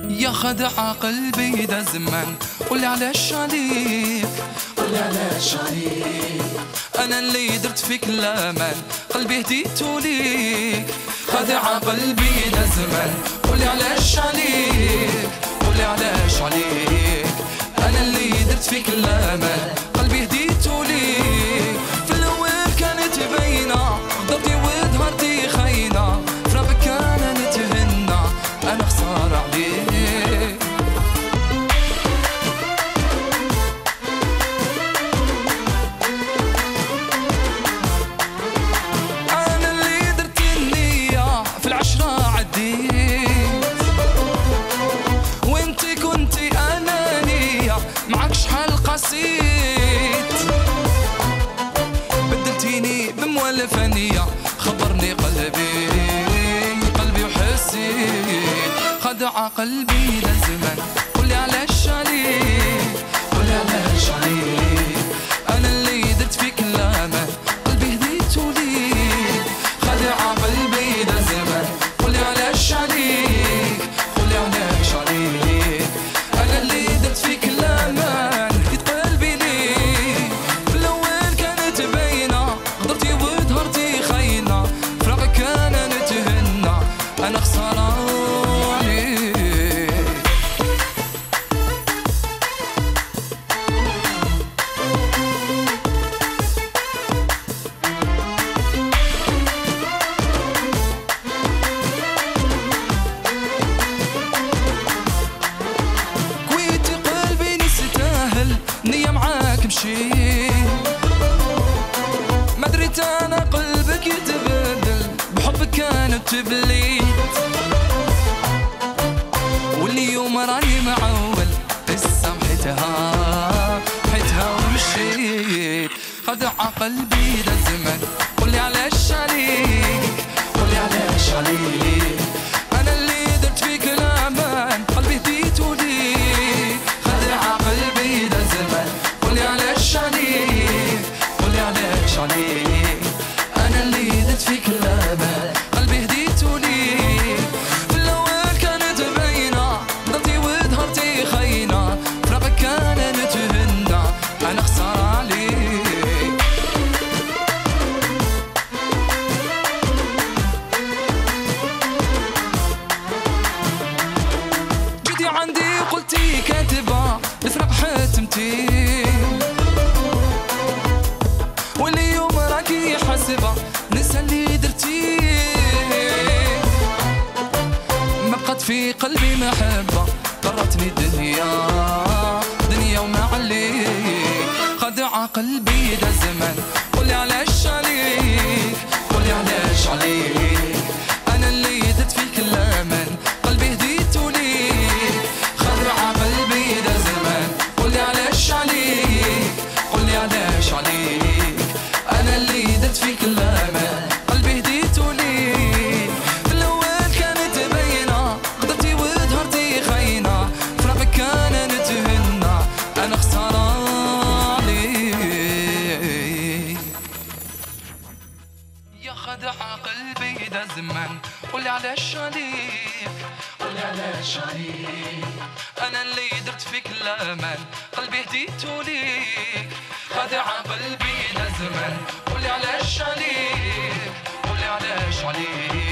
يا خدع قلبي ده زمان قولي علاش عليك، قولي علاش عليك. انا اللي درت فيك الامان قلبي هديتو ليك. خدع قلبي ده زمان قولي علاش عليك، قولي علاش عليك. انا اللي درت فيك الامان قلبي هديتو ليك. في الاول كانت باينه ضربتي وظهرتي خاينه، فراقك كان نتهنى انا خساره عليك. انا اللي درت النيه في العشره عديت، وانتي كنتي انانيه معاك شحال قسيت. بدلتيني بموال فانيه خبرني قلبي وحسيت. خدع قلبي ده زمان قولي علاش عليك، قولي علاش عليك. انا اللي درت فيك الامان قلبي هديتو ليك. خدع قلبي ده زمان قولي علاش عليك، قولي علاش عليك. انا اللي درت فيك الامان هديت قلبي ليك. في الاول كانت باينه غدرتي وظهرتي خاينه، فراقك كان نتهنى انا خساره عليك. كويتي قلبي نستاهل نية معاك مشيت، ما دريت انا قلبك يتبدل بحبك كانت تبليت. واليوم راني معول قصة محيتها ومشيت. خدع قلبي ده زمان قولي علاش عليك، قولي علاش عليك. انا اللي درت فيك الامان قلبي هديتو ليك. خدع قلبي ده زمان قولي علاش عليك، قولي علاش عليك. انا اللي درت فيك الامان قلبي هديتو ليك. في الاول كانت باينه ضربتي وظهرتي خاينه، فراقك كان نتهنى انا خساره عليك. جيتي عندي وقلتي كاتبه الفراق حتمتي، واليوم راكي حاسبه نسى اللي درتيه. ما بقات في قلبي محبه قررتني دنيا وما عليك. خدع قلبي ده زمان قولي علاش عليك، قولي علاش عليك. انا اللي درت فيك الامان قلبي هديتو ليك. خدع قلبي ده زمان قولي علاش عليك، قولي علاش عليك. انا اللي درت فيك الامان قلبي هديتو ليك. في الاول كانت باينه غدرتي وظهرتي خاينه، فراقك كان نتهنى انا خساره عليك. يا خدع قلبي ده زمان قولي علاش عليك، قولي علاش عليك. انا اللي درت فيك الامان قلبي هديتو ليك. خدع قلبي ده زمان قولي علاش عليك، قولي علاش عليك.